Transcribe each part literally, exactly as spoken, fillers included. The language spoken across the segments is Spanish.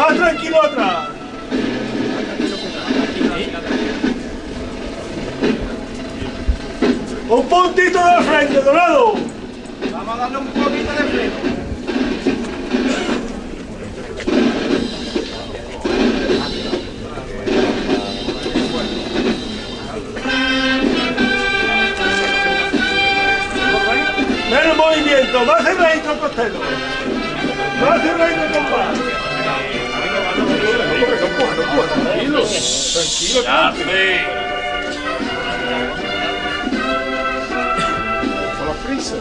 Más tranquilo atrás. Un puntito de frente, Dorado. Vamos a darle un poquito de freno. Menos movimiento, más cerradito el costero. Más cerradito el compás. Tranquilo, tranquilo, tranquilo. Con la prisa.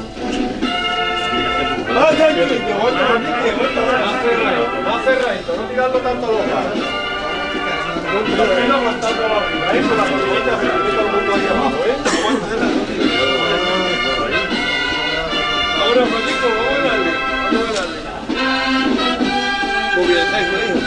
Más tranquilito, vuelta, vuelta, vuelta. Más cerradito, más cerradito, no tirarlo tanto a los lados. No tirarlo aguantando arriba, ahí con la rodillita se le todo el mundo ahí abajo, ¿eh? Ahora, Francisco, vamos a darle, vamos a darle. Muy bien, ahí, ahí.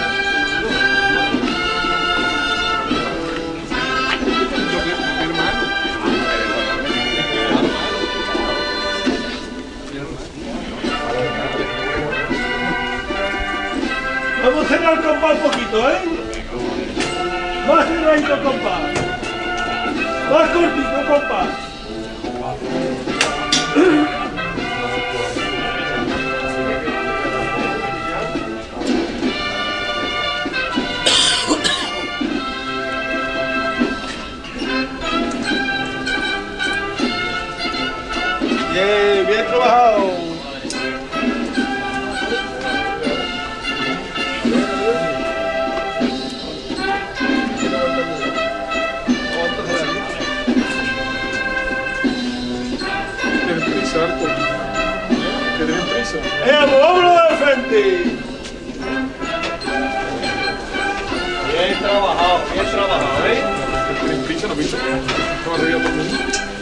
Vamos a cerrar el compás un poquito, ¿eh? Más cerradito el compás. Más cortito el compás. Bien, bien trabajado. Que den prisa. ¡Eh, vámonos de frente! Bien trabajado, bien trabajado, ¿eh? Que den prisa, no pienso. No arriba todo el mundo.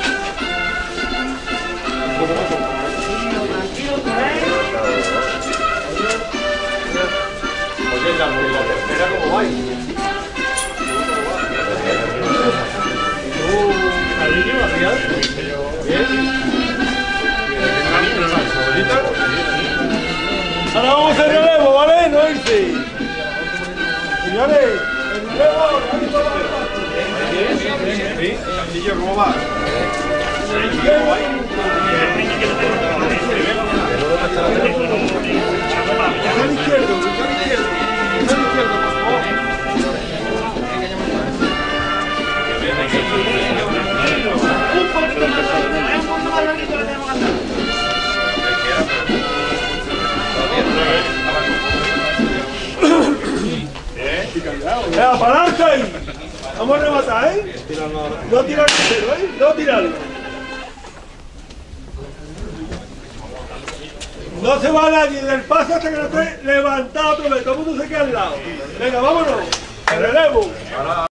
Oye, la, la tercera, ¿cómo va? Ahora vamos a hacer relevo, ¿vale? No irse. Señores, el relevo, Sí, Castillo, ¿cómo va? al izquierdo, al izquierdo, al izquierdo, por favor. Un poquito más, un poquito más larguito le tenemos que andar. Venga, palanca ahí. Vamos a rematar, ¿eh? No tirar el cero, ¿eh? No tirarlo. No se va nadie del paso hasta que no esté levantado otra vez. Todo el mundo se queda al lado. Venga, vámonos. El relevo.